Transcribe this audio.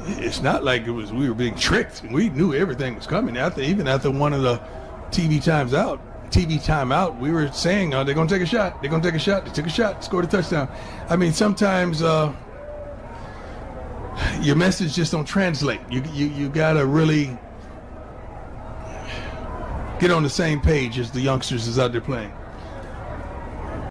it's not like we were being tricked. We knew everything was coming. Even after one of the TV timeout, we were saying, they're going to take a shot. They're going to take a shot. They took a shot, scored a touchdown. I mean, sometimes your message just don't translate. You got to really get on the same page as the youngsters is out there playing.